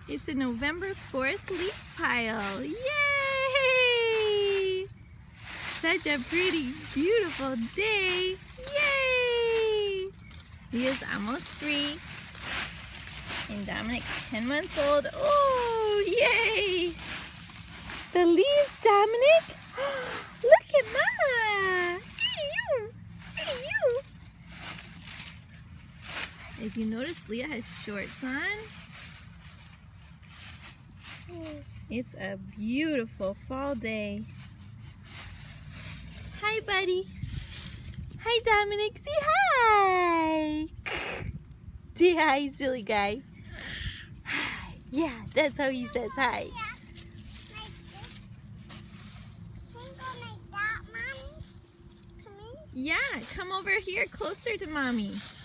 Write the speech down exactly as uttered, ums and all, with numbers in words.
It's a November fourth leaf pile. Yay! Such a pretty, beautiful day. Yay! He is almost three. And Dominic's ten months old. Oh, yay! The leaves, Dominic. Look at Mama. Hey, you. Hey, you. If you notice, Leah has shorts on. It's a beautiful fall day. Hi, buddy. Hi, Dominic. Say hi. Say hi, silly guy. Hi. Yeah, that's how he says hi. Yeah, come over here closer to Mommy.